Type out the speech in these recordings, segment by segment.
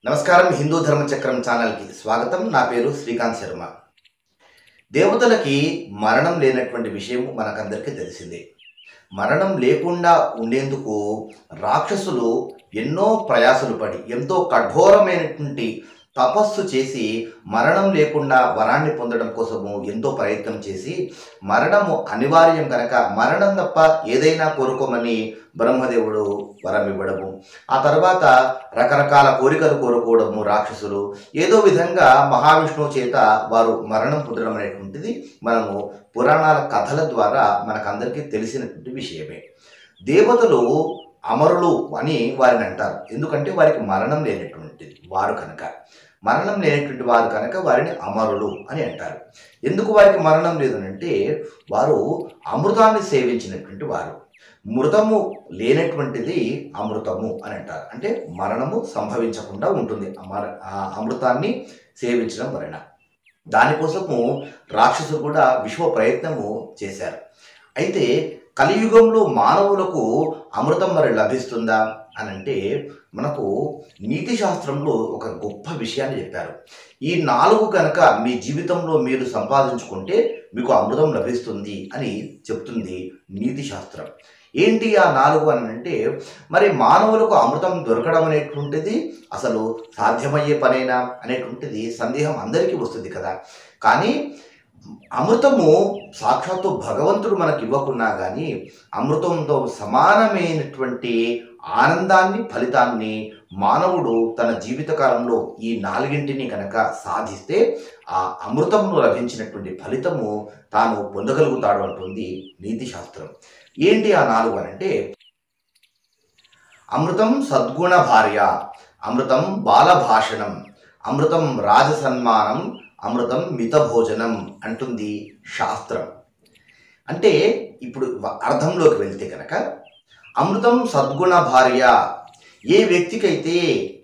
నమస్కారం. హిందూ ధర్మచక్రం ఛానల్కి స్వాగతం. నా పేరు శ్రీకాంత్ శర్మ. దేవతలకి మరణం లేనటువంటి విషయం మనకందరికీ తెలిసిందే. మరణం లేకుండా ఉండేందుకు రాక్షసులు ఎన్నో ప్రయాసలు పడి ఎంతో కఠోరమైనటువంటి తపస్సు చేసి మరణం లేకుండా వరాన్ని పొందడం కోసము ఎంతో ప్రయత్నం చేసి మరణము అనివార్యం కనుక మరణం తప్ప ఏదైనా కోరుకోమని బ్రహ్మదేవుడు వరం ఇవ్వడము, ఆ తర్వాత రకరకాల కోరికలు కోరుకోవడము రాక్షసులు, ఏదో విధంగా మహావిష్ణువు చేత వారు మరణం పొందడం అనేటువంటిది మనము పురాణాల కథల ద్వారా మనకందరికీ తెలిసినటువంటి విషయమే. దేవతలు అమరులు అని వారిని అంటారు. ఎందుకంటే వారికి మరణం లేనటువంటిది వారు కనుక, మరణం లేనటువంటి వారు కనుక వారిని అమరులు అని అంటారు. ఎందుకు వారికి మరణం లేదనంటే వారు అమృతాన్ని సేవించినటువంటి వారు. మృతము లేనటువంటిది అమృతము అని అంటారు. అంటే మరణము సంభవించకుండా ఉంటుంది అమృతాన్ని సేవించడం వలన. దానికోసము రాక్షసులు కూడా విశ్వ ప్రయత్నము చేశారు. అయితే కలియుగంలో మానవులకు అమృతం మరి లభిస్తుందా అని అంటే మనకు నీతి శాస్త్రంలో ఒక గొప్ప విషయాన్ని చెప్పారు. ఈ 4 కనుక మీ జీవితంలో మీరు సంపాదించుకుంటే మీకు అమృతం లభిస్తుంది అని చెప్తుంది నీతి శాస్త్రం. ఏంటి ఆ 4 అని అంటే మరి మానవులకు అమృతం దొరకడం అనేటువంటిది అసలు సాధ్యమయ్యే పనేనా అనేటువంటిది సందేహం అందరికీ వస్తుంది కదా. కానీ అమృతము సాక్షాత్తు భగవంతుడు మనకి ఇవ్వకున్నా కానీ అమృతంతో సమానమైనటువంటి ఆనందాన్ని, ఫలితాన్ని మానవుడు తన జీవితకాలంలో ఈ 4 కనుక సాధిస్తే ఆ అమృతంలో లభించినటువంటి ఫలితము తాను పొందగలుగుతాడు అంటుంది నీతి శాస్త్రం. ఏంటి ఆ 4 అని అంటే అమృతం సద్గుణ భార్య, అమృతం బాలభాషణం, అమృతం రాజసన్మానం, అమృతం మిత భోజనం అంటుంది శాస్త్రం. అంటే ఇప్పుడు అర్థంలోకి వెళ్తే కనుక అమృతం సద్గుణ భార్య, ఏ వ్యక్తికైతే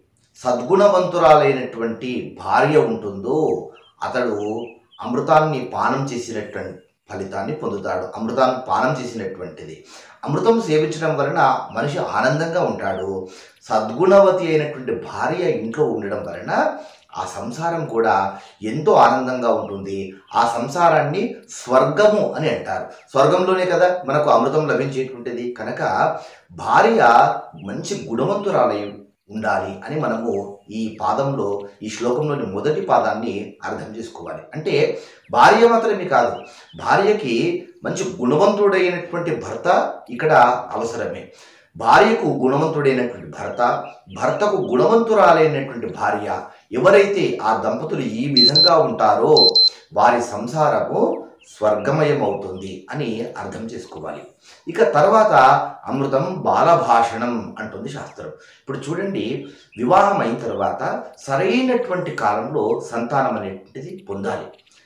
సద్గుణవంతురాలైనటువంటి భార్య ఉంటుందో అతడు అమృతాన్ని పానం చేసినటువంటి ఫలితాన్ని పొందుతాడు. అమృతాన్ని పానం చేసినటువంటిది అమృతం సేవించడం వలన మనిషి ఆనందంగా ఉంటాడు. సద్గుణవతి అయినటువంటి భార్య ఇంట్లో ఉండడం వలన ఆ సంసారం కూడా ఎంతో ఆనందంగా ఉంటుంది. ఆ సంసారాన్ని స్వర్గము అని అంటారు. స్వర్గంలోనే కదా మనకు అమృతం లభించేటువంటిది కనుక భార్య మంచి గుణవంతురాలై ఉండాలి అని మనము ఈ పాదంలో, ఈ శ్లోకంలోని మొదటి పాదాన్ని అర్థం చేసుకోవాలి. అంటే భార్య మాత్రమే కాదు, భార్యకి మంచి గుణవంతుడైనటువంటి భర్త ఇక్కడ అవసరమే. భార్యకు గుణవంతుడైనటువంటి భర్త, భర్తకు గుణవంతురాలైనటువంటి భార్య, ఎవరైతే ఆ దంపతులు ఈ విధంగా ఉంటారో వారి సంసారము స్వర్గమయం అవుతుంది అని అర్థం చేసుకోవాలి. ఇక తర్వాత అమృతం బాలభాషణం అంటుంది శాస్త్రం. ఇప్పుడు చూడండి, వివాహం అయిన తర్వాత సరైనటువంటి కాలంలో సంతానం అనేటువంటిది పొందాలి.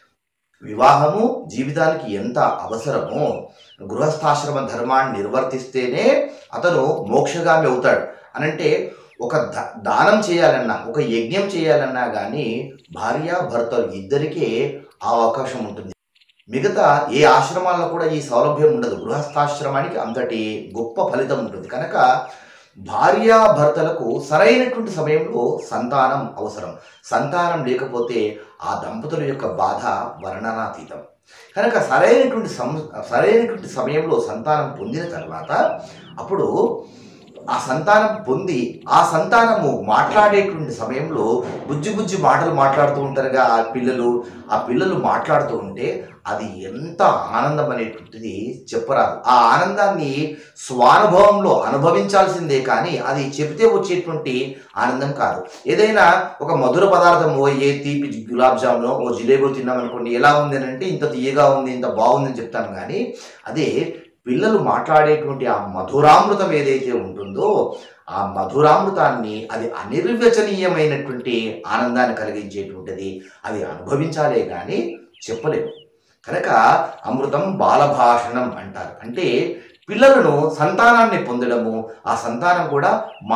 వివాహము జీవితానికి ఎంత అవసరమో గృహస్థాశ్రమ ధర్మాన్ని నిర్వర్తిస్తేనే అతను మోక్షగామి అవుతాడు. అనంటే ఒక దానం చేయాలన్నా, ఒక యజ్ఞం చేయాలన్నా కానీ భార్య భర్తలు ఇద్దరికే ఆ అవకాశం ఉంటుంది. మిగతా ఏ ఆశ్రమాల్లో కూడా ఈ సౌలభ్యం ఉండదు. గృహస్థాశ్రమానికి అంతటి గొప్ప ఫలితం ఉంటుంది కనుక భార్యాభర్తలకు సరైనటువంటి సమయంలో సంతానం అవసరం. సంతానం లేకపోతే ఆ దంపతుల యొక్క బాధ వర్ణనాతీతం. కనుక సరైనటువంటి సమయంలో సంతానం పొందిన తర్వాత అప్పుడు ఆ సంతానం పొంది ఆ సంతానము మాట్లాడేటువంటి సమయంలో బుజ్జి మాటలు మాట్లాడుతూ ఉంటారుగా ఆ పిల్లలు మాట్లాడుతూ ఉంటే అది ఎంత ఆనందం అనేటువంటిది చెప్పరాదు. ఆ ఆనందాన్ని స్వానుభవంలో అనుభవించాల్సిందే కానీ అది చెబితే వచ్చేటువంటి ఆనందం కాదు. ఏదైనా ఒక మధుర పదార్థం, ఏ తీపి గులాబ్ జామునో ఓ జిలేబో తిన్నామనుకోండి, ఎలా ఉంది అని అంటే ఇంత తీయగా ఉంది, ఇంత బాగుందని చెప్తాను. కానీ అదే పిల్లలు మాట్లాడేటువంటి ఆ మధురామృతం ఏదైతే ఉంటుందో ఆ మధురామృతాన్ని అది అనిర్వచనీయమైనటువంటి ఆనందాన్ని కలిగించేటువంటిది, అది అనుభవించాలే కానీ చెప్పలేము. కనుక అమృతం బాలభాషణం అంటారు. అంటే పిల్లలను, సంతానాన్ని పొందడము, ఆ సంతానం కూడా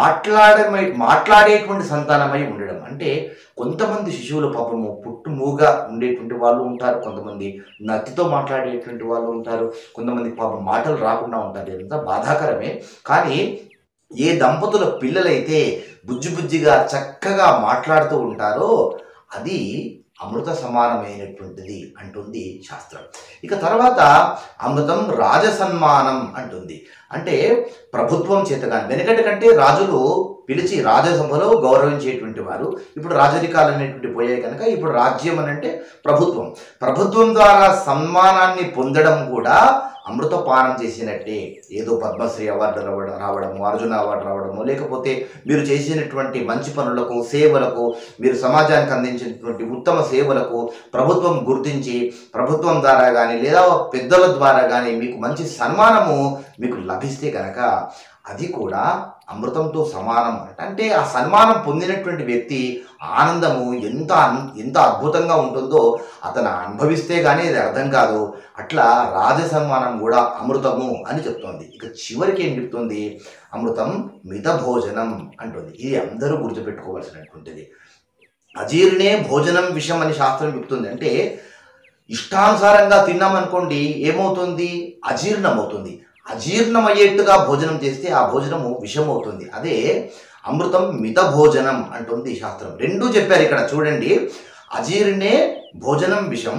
మాట్లాడేటువంటి సంతానమై ఉండడం. అంటే కొంతమంది శిశువుల పాపము పుట్టుమూగా ఉండేటువంటి వాళ్ళు ఉంటారు, కొంతమంది నత్తితో మాట్లాడేటువంటి వాళ్ళు ఉంటారు, కొంతమంది పాపం మాటలు రాకుండా ఉంటారు. ఇదంతా బాధాకరమే. కానీ ఏ దంపతుల పిల్లలైతే బుజ్జి బుజ్జిగా చక్కగా మాట్లాడుతూ ఉంటారో అది అమృత సమానమైనటువంటిది అంటుంది శాస్త్రం. ఇక తర్వాత అమృతం రాజసన్మానం అంటుంది. అంటే ప్రభుత్వం చేతగాని, వెనకటి కంటే రాజులు పిలిచి రాజసభలో గౌరవించేటువంటి వారు. ఇప్పుడు రాజరికాలు అనేటువంటి పోయాయి కనుక ఇప్పుడు రాజ్యం అని అంటే ప్రభుత్వం. ప్రభుత్వం ద్వారా సన్మానాన్ని పొందడం కూడా అమృతపానం చేసినట్టే. ఏదో పద్మశ్రీ అవార్డు రావడము, అర్జున అవార్డు రావడము, లేకపోతే మీరు చేసినటువంటి మంచి పనులకు, సేవలకు, మీరు సమాజానికి అందించినటువంటి ఉత్తమ సేవలకు ప్రభుత్వం గుర్తించి ప్రభుత్వం ద్వారా కానీ లేదా పెద్దల ద్వారా కానీ మీకు మంచి సన్మానము మీకు లభిస్తే కనుక అది కూడా అమృతంతో సమానం. అంటే ఆ సన్మానం పొందినటువంటి వ్యక్తి ఆనందము ఎంత అద్భుతంగా ఉంటుందో అతను అనుభవిస్తే కానీ అది అర్థం కాదు. అట్లా రాజసన్మానం కూడా అమృతము అని చెప్తోంది. ఇక చివరికి ఏం చెప్తుంది? అమృతం మిత భోజనం అంటుంది. ఇది అందరూ గుర్తుపెట్టుకోవాల్సినటువంటిది. అజీర్ణే భోజనం విషం అని శాస్త్రం చెప్తుంది. అంటే ఇష్టానుసారంగా తిన్నామనుకోండి ఏమవుతుంది? అజీర్ణం అవుతుంది. అజీర్ణమయ్యేట్టుగా భోజనం చేస్తే ఆ భోజనము విషమవుతుంది. అదే అమృతం మిత భోజనం అంటుంది శాస్త్రం. రెండూ చెప్పారు ఇక్కడ చూడండి. అజీర్ణే భోజనం విషం,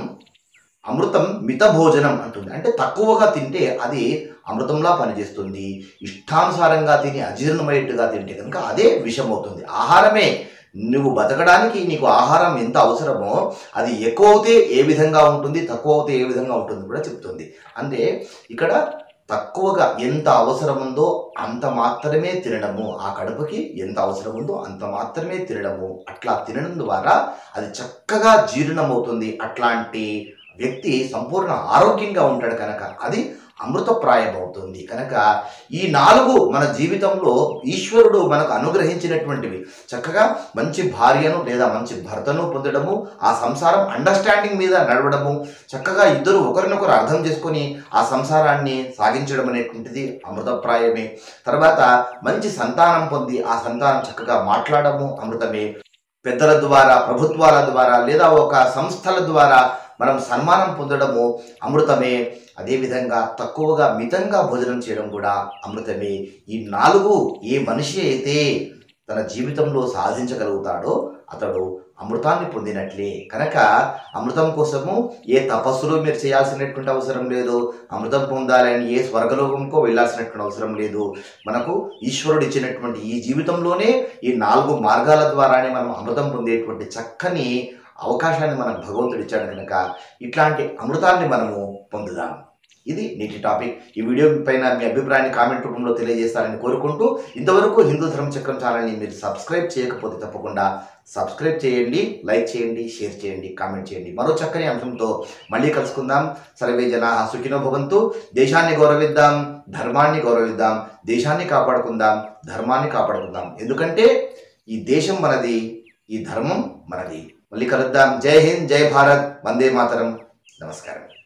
అమృతం మిత భోజనం అంటుంది. అంటే తక్కువగా తింటే అది అమృతంలా పనిచేస్తుంది. ఇష్టానుసారంగా తిని అజీర్ణమయ్యేట్టుగా తింటే కనుక అదే విషమవుతుంది. ఆహారమే నువ్వు బతకడానికి నీకు ఆహారం ఎంత అవసరమో అది ఎక్కువ అవుతే ఏ విధంగా ఉంటుంది, తక్కువ అవుతే ఏ విధంగా ఉంటుంది కూడా చెప్తుంది. అంటే ఇక్కడ తక్కువగా ఎంత అవసరం ఉందో అంత మాత్రమే తినడము, ఆ కడుపుకి ఎంత అవసరం ఉందో అంత మాత్రమే తినడము, అట్లా తినడం ద్వారా అది చక్కగా జీర్ణమవుతుంది. అట్లాంటి వ్యక్తి సంపూర్ణ ఆరోగ్యంగా ఉంటాడు కనుక అది అమృతప్రాయం అవుతుంది. కనుక ఈ 4 మన జీవితంలో ఈశ్వరుడు మనకు అనుగ్రహించినటువంటివి. చక్కగా మంచి భార్యను లేదా మంచి భర్తను పొందడము, ఆ సంసారం అండర్స్టాండింగ్ మీద నడవడము, చక్కగా ఇద్దరు ఒకరినొకరు అర్థం చేసుకొని ఆ సంసారాన్ని సాగించడం అనేటువంటిది అమృతప్రాయమే. తర్వాత మంచి సంతానం పొంది ఆ సంతానం చక్కగా మాట్లాడము అమృతమే. పెద్దల ద్వారా, ప్రభుత్వాల ద్వారా లేదా ఒక సంస్థల ద్వారా మనం సన్మానం పొందడము అమృతమే. అదేవిధంగా తక్కువగా మితంగా భోజనం చేయడం కూడా అమృతమే. ఈ 4 ఏ మనిషి అయితే తన జీవితంలో సాధించగలుగుతాడో అతడు అమృతాన్ని పొందినట్లే. కనుక అమృతం కోసము ఏ తపస్సులు మీరు చేయాల్సినటువంటి అవసరం లేదు. అమృతం పొందాలని ఏ స్వర్గలోకంకో వెళ్ళాల్సినటువంటి అవసరం లేదు. మనకు ఈశ్వరుడు ఇచ్చినటువంటి ఈ జీవితంలోనే ఈ 4 మార్గాల ద్వారానే మనం అమృతం పొందేటువంటి చక్కని అవకాశాన్ని మనకు భగవంతుడు ఇచ్చాడు కనుక ఇట్లాంటి అమృతాన్ని మనము పొందుదాం. ఇది నేటి టాపిక్. ఈ వీడియో పైన మీ అభిప్రాయాన్ని కామెంట్ రూపంలో తెలియజేస్తారని కోరుకుంటూ, ఇంతవరకు హిందూ ధర్మచక్రం ఛానల్ని మీరు సబ్స్క్రైబ్ చేయకపోతే తప్పకుండా సబ్స్క్రైబ్ చేయండి, లైక్ చేయండి, షేర్ చేయండి, కామెంట్ చేయండి. మరో చక్కని అంశంతో మళ్ళీ కలుసుకుందాం. సర్వే జనాః సుఖినో భవంతు. దేశాన్ని గౌరవిద్దాం, ధర్మాన్ని గౌరవిద్దాం, దేశాన్ని కాపాడుకుందాం, ధర్మాన్ని కాపాడుకుందాం. ఎందుకంటే ఈ దేశం మనది, ఈ ధర్మం మనది. మళ్ళీ కలుద్దాం. జై హింద్, జై భారత్, వందే మాతరం. నమస్కారం.